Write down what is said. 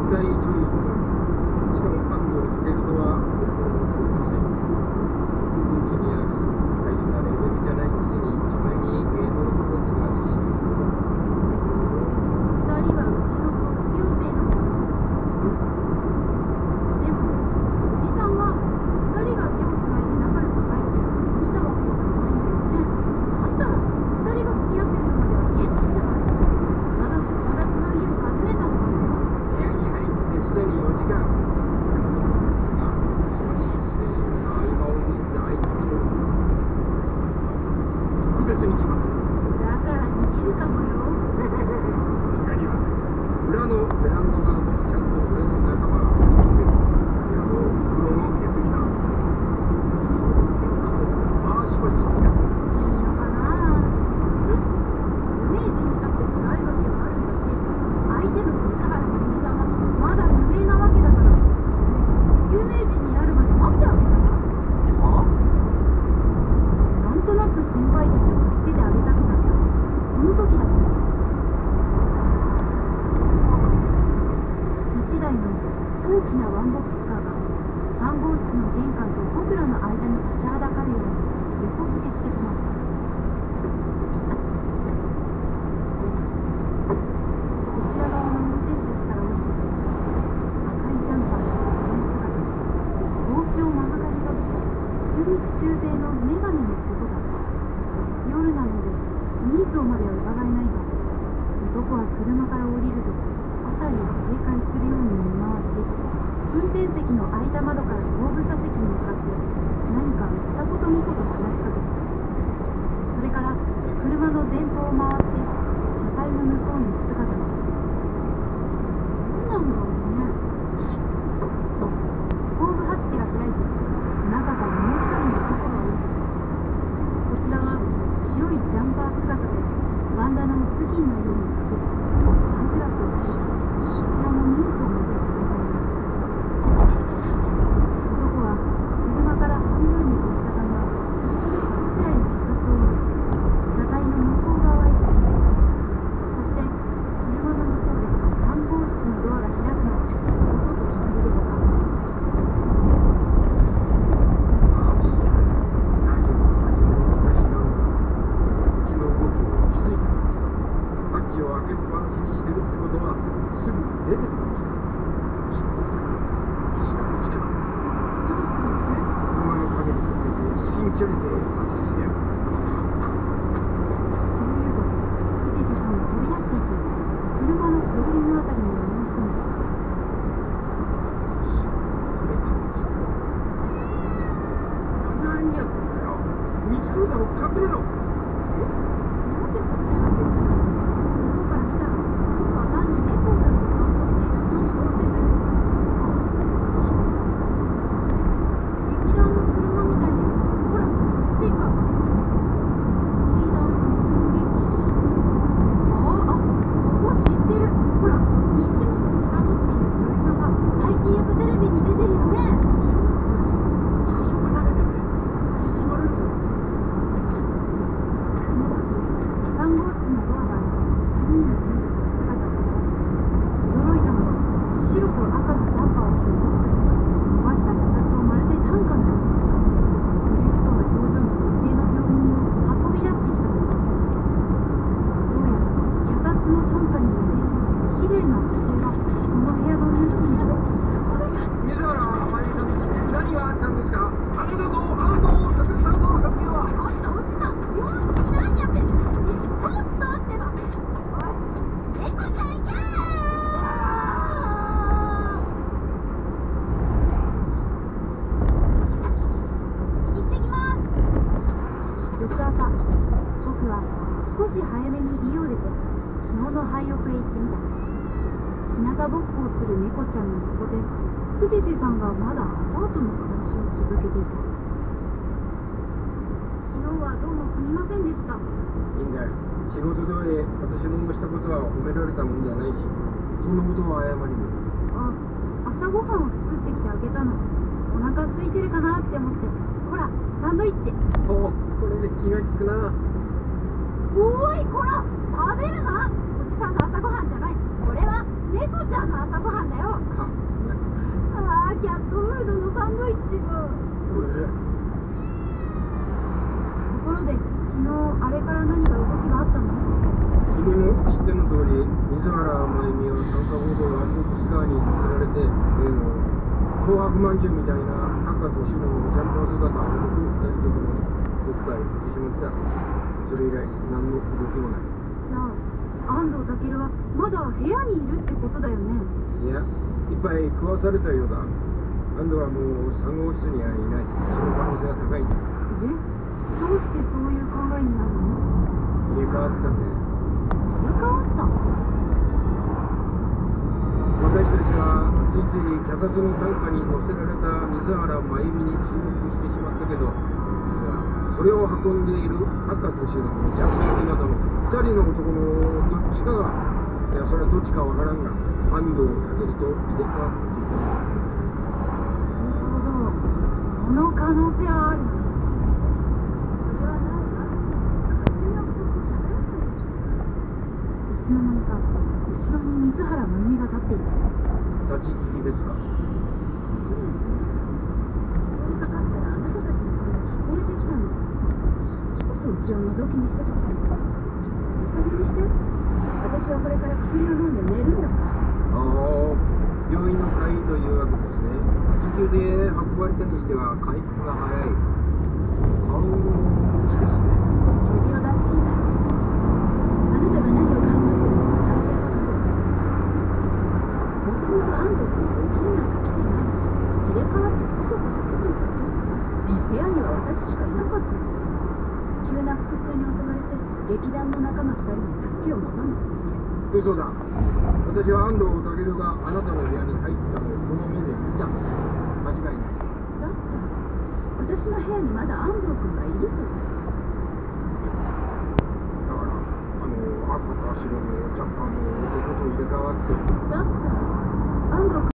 対注意。しかもパンを着てるのはうちにある大したレベルじゃないくせに自分に芸能のコースがで示す。 二人はうちの卒業生なんだ。でもおじさんは二人が手をつないで仲良く入ってるのを見たわけじゃないんだよね。だったら二人が付き合ってるとまでは言えないんじゃない？ただの友達の家を訪ねたのかもよ。 部屋に入ってすでに4時間。忙しいスケジュールの合間を縫って相手の特別に決まってる。 だから逃げるかもよ。 他には裏のベランダ側もちゃんと俺の仲間が見てる。いやもうプロの手すぎだ。ああしばしばいいのかな？有名人にだってプライバシーはあるんだし、相手の水原めぐみさんはまだ無名なわけだから、有名人になるまで待ってあげたら？ はあなんとなく先輩たちを助けてあげたくなったその時だった。一台の大きなワンボックスカーが3号室の玄関と僕らの間に立ちはだかるように横付けしてしまった。こちら側の運転席から降りてくる赤いジャンパーやスーツ姿で帽子をまぶかりかけて中肉中背のメガネの男だった。夜なので人相までは伺えないが、男は車から降りると辺りを警戒するように見回し、運転席の開いた窓から後部座席に向かって何か二言三言話しかけた。それから車の前方を回って車体の向こうに姿を消した。何なんだろうね。後部ハッチが開いて中からもう一人の男が降りてきた。こちらは白いジャンパー姿でバンダナを頭巾のようにかけてサングラスをしていた。こちらも人相を見てくれたのだ。男は車から半分に折りたたんだ薄い服くらいの脚立を持ち車体の向こう側へと来た。そして車の向こうで3号室のドアが開くのを音と煙で分かった。 マジで何を始める気がしなのか。こっちの動きを気づいたのさ。ハッチを開けっぱなしにしてるってことはすぐ出てくるんだ。しかもこっちか。 どうするんです？ 車の陰に隠れて至近距離で撮影してやる。 そういうと藤瀬さんが飛び出していて車の後輪のあたりに乗り込んだ。 これパンチ。何やってんだよ。見つかるだろ。隠れろ。 なんで隠れなきゃいけないの？向こうから来たら僕は単に猫を抱いて散歩している女子高生だよ。劇団の車みたいで、ほらステッカーが。劇団演劇あ、ここ知ってる。ほら西本千里っていう女優さんが最近よくテレビに出てるよね。 少し離れてくれ。意地悪いぞ。 その時3号室のドアが開いて3人の人物が姿を現した。驚いたのは白と赤のジャンパーを着た男たちが伸ばした脚立をまるで担架のように苦しそうな表情の女性の病人を運び出してきたのだ。どうやら脚立の担架に乗っている綺麗な女性がこの部屋の主になる。 水原まゆみさんです。何があったんですか。アウトだぞ。アウト。さすが3号の発見は。 ちょっとおじさん、病院に何やってんの？ちょっと待ってば。おい、猫ちゃん行けー！行ってきます。翌朝、僕は少し早めに家を出て昨日の廃屋へ行ってみた。日向ぼっこをする猫ちゃんの横で藤瀬さんがまだアパートの監視を続けていた。昨日はどうもすみませんでした。 いいんだよ。仕事上で私のしたことは褒められたもんじゃないし、そんなことは謝りに。 あ、朝ごはんを作ってきてあげたの。お腹空いてるかなって思って。ほら、サンドイッチ。 おお、これで気が利くな。 おーい、こら、食べるな。おじさんの朝ごはんじゃない。これは猫ちゃんの朝ごはんだよ。 紅白まんじゅうみたいな赤と白のジャンパー姿を僕2人と共にどっかへ行ってしまった。それ以来何の動きもない。 じゃあ安藤健はまだ部屋にいるってことだよね。 いや、いっぱい食わされたようだ。安藤はもう3号室にはいない。その可能性が高いんだ。 どうしてそういう考えになるの？ 入れ替わったんだよ。 入れ替わった？ 私たちはついつい脚立の担架に乗せられた水原真由美に注目してしまったけど、実はそれを運んでいる赤と白のジャンパーなどの2人の男のどっちかが、いやそれはどっちかわからんが、安藤健と入れ替わっていた。 なるほど、その可能性はある。それは何か勝手なことをしゃべらせてるでしょうか。いつの間にか後ろに水原真由美が立っている。 立ち聞きですか？ 通りかかったらあなたたちの声が聞こえてきたの。少しこそうちを覗き見してきます。いい加減にして。私はこれから薬を飲んで寝るんだから。 ああ、病院の会というわけですね。緊急で運ばれたにしては回復が早い。顔もいいですね。 指輪だっていいんだよ。あなたが何を考えてるのか大体わかる。もともと安藤君はうちになんか来てないし、入れ替わってこそこそ来るんだよ。部屋には私しかいなかったの。急な腹痛に襲われて劇団の仲間2人に助けを求めた。 嘘だ。私は安藤健があなたの部屋に